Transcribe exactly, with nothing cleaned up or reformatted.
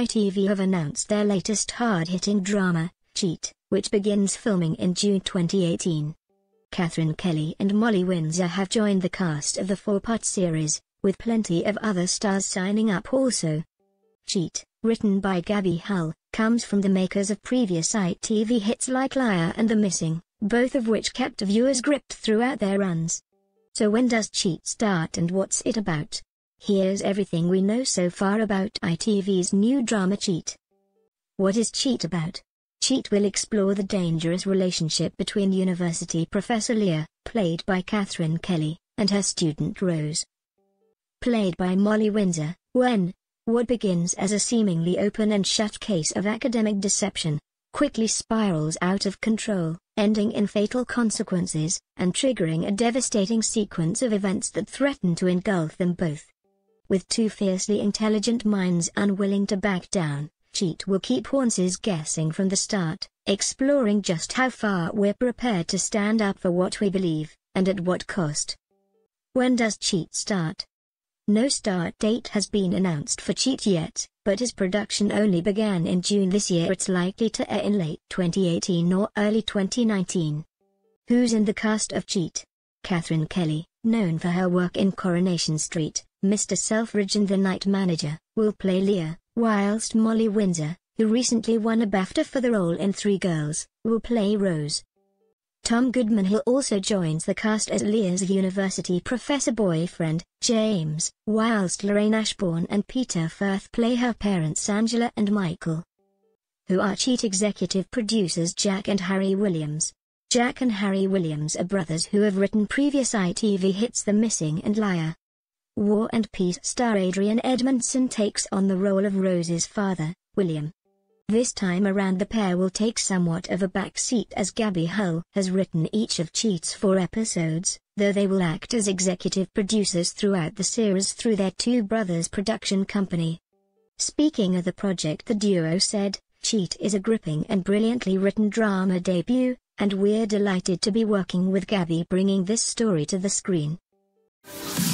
I T V have announced their latest hard-hitting drama, Cheat, which begins filming in June twenty eighteen. Katherine Kelly and Molly Windsor have joined the cast of the four-part series, with plenty of other stars signing up also. Cheat, written by Gabby Hull, comes from the makers of previous I T V hits like Liar and The Missing, both of which kept viewers gripped throughout their runs. So when does Cheat start and what's it about? Here's everything we know so far about I T V's new drama Cheat. What is Cheat about? Cheat will explore the dangerous relationship between university professor Leah, played by Katherine Kelly, and her student Rose, played by Molly Windsor, when what begins as a seemingly open and shut case of academic deception quickly spirals out of control, ending in fatal consequences, and triggering a devastating sequence of events that threaten to engulf them both. With two fiercely intelligent minds unwilling to back down, Cheat will keep audiences guessing from the start, exploring just how far we're prepared to stand up for what we believe, and at what cost. When does Cheat start? No start date has been announced for Cheat yet, but as production only began in June this year, it's likely to air in late twenty eighteen or early twenty nineteen. Who's in the cast of Cheat? Katherine Kelly, known for her work in Coronation Street, Mister Selfridge and The Night Manager, will play Leah, whilst Molly Windsor, who recently won a BAFTA for the role in Three Girls, will play Rose. Tom Goodman-Hill also joins the cast as Leah's university professor boyfriend, James, whilst Lorraine Ashbourne and Peter Firth play her parents Angela and Michael. Who are Cheat executive producers Jack and Harry Williams? Jack and Harry Williams are brothers who have written previous I T V hits The Missing and Liar. War and Peace star Adrian Edmondson takes on the role of Rose's father, William. This time around the pair will take somewhat of a backseat as Gabby Hull has written each of Cheat's four episodes, though they will act as executive producers throughout the series through their two brothers' production company. Speaking of the project, the duo said, "Cheat is a gripping and brilliantly written drama debut, and we're delighted to be working with Gabby bringing this story to the screen."